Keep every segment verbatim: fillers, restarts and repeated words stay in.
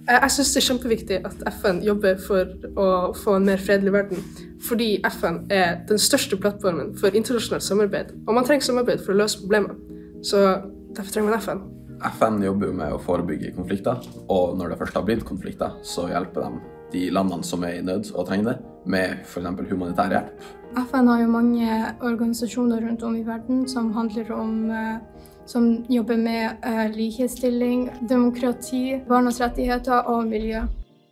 Jeg synes det er kjempeviktig at F N jobber for å få en mer fredelig verden, fordi F N er den største plattformen for internasjonalt samarbeid, og man trenger samarbeid for å løse problemer. Så derfor trenger man F N. F N jobber jo med å forebygge konflikter, og når det først har blitt konflikter, så hjelper de de landene som er i nød og trenger det, med for eksempel humanitær hjelp. F N har jo mange organisasjoner rundt om i verden som handler om som jobber med uh, likestilling, demokrati, barnas rettigheter og miljø.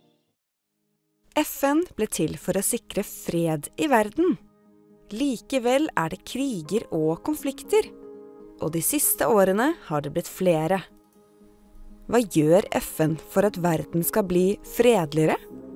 F N ble til for å sikre fred i verden. Likevel er det kriger og konflikter, og de siste årene har det blitt flere. Hva gjør F N for at verden skal bli fredeligere?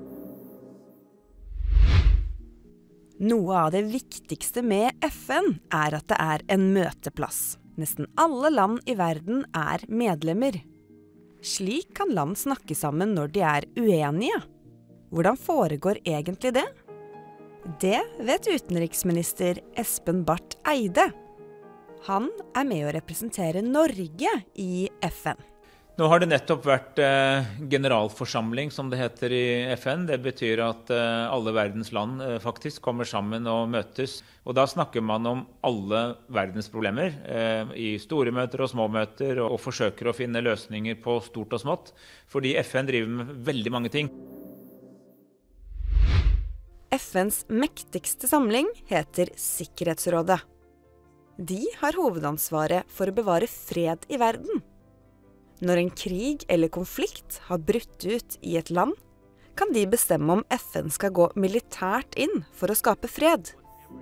Noe av det viktigste med F N er at det er en møteplass. Nesten alle land i verden er medlemmer. Slik kan land snakke sammen når de er uenige. Hvordan foregår egentlig det? Det vet utenriksminister Espen Barth Eide. Han er med å representere Norge i F N. Nå har det nettopp vært eh, generalforsamling, som det heter i F N. Det betyr at eh, alle verdens land eh, faktisk kommer sammen og møtes. Og da snakker man om alle verdens problemer, eh, i store møter og små møter, og, og forsøker å finne løsninger på stort og smått, fordi F N driver med veldig mange ting. F N's mektigste samling heter Sikkerhetsrådet. De har hovedansvaret for å bevare fred i verden. Når en krig eller konflikt har brutt ut i et land, kan de bestemme om F N skal gå militært inn for å skape fred.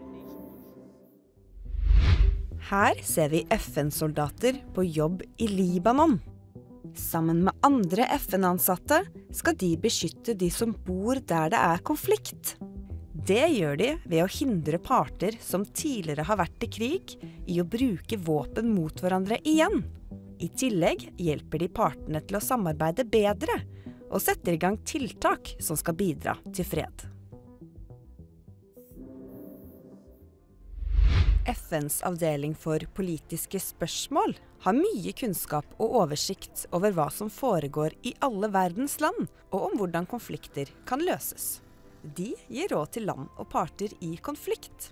Her ser vi F N-soldater på jobb i Libanon. Sammen med andre F N-ansatte skal de beskytte de som bor der det er konflikt. Det gjør de ved å hindre parter som tidligere har vært i krig, i å bruke våpen mot hverandre igjen. I tillegg hjelper de partene til å samarbeide bedre, og setter i gang tiltak som skal bidra til fred. F N's avdeling for politiske spørsmål har mye kunnskap og oversikt over hva som foregår i alle verdens land, og om hvordan konflikter kan løses. De gir råd til land og parter i konflikt.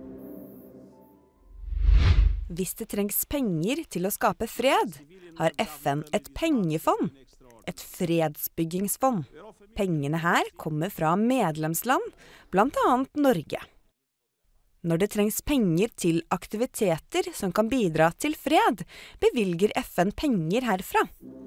Hvis det trengs penger til å skape fred, har F N et pengefond, et fredsbyggingsfond. Pengene her kommer fra medlemsland, blant annet Norge. Når det trengs penger til aktiviteter som kan bidra til fred, bevilger F N penger herfra.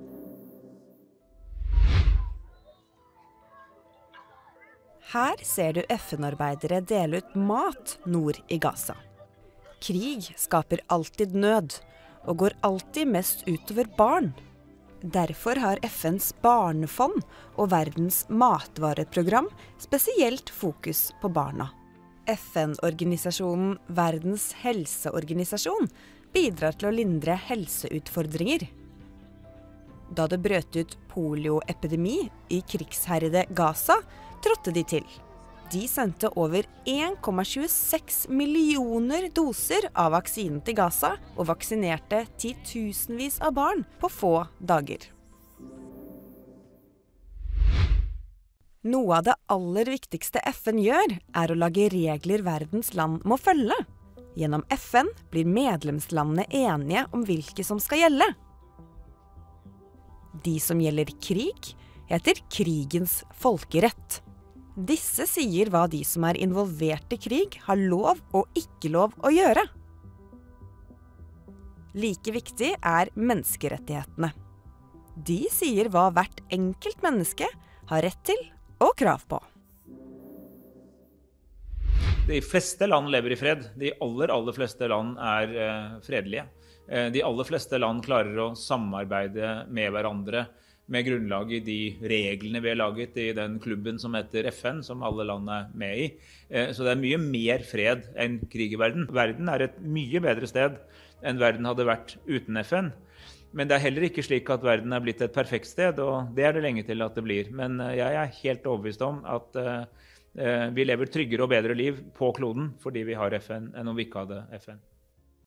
Her ser du F N-arbeidere dele ut mat nord i Gaza. Krig skaper alltid nød, og går alltid mest utover barn. Derfor har F N's barnefond og verdens matvareprogram spesielt fokus på barna. F N-organisasjonen Verdens helseorganisasjon bidrar til å lindre helseutfordringer. Da det brøt ut polioepidemi i krigsherrede Gaza, trådte de til. De sendte over en komma tjueseks millioner doser av vaksinen til Gaza, og vaksinerte titusenvis av barn på få dager. Noe av det aller viktigste F N gjør, er å lage regler verdens land må følge. Gjennom F N blir medlemslandene enige om hvilke som skal gjelde. De som gjelder krig, heter krigens folkerett. Disse sier hva de som er involvert i krig har lov og ikke lov å gjøre. Like viktig er menneskerettighetene. De sier hva hvert enkelt menneske har rett til og krav på. De fleste land lever i fred. De aller, aller fleste land er eh, fredelige. Eh, de aller fleste land klarer å samarbeide med hverandre med grunnlag i de reglene vi har laget i den klubben som heter F N, som alle land er med i. Eh, så det er mye mer fred enn krig i verden. Verden er et mye bedre sted enn verden hadde vært uten F N. Men det er heller ikke slik at verden er blitt et perfekt sted, og det er det lenge til at det blir. Men jeg er helt overbevist om at uh, vi lever tryggere og bedre liv på kloden fordi vi har F N enn om vi ikke hadde F N.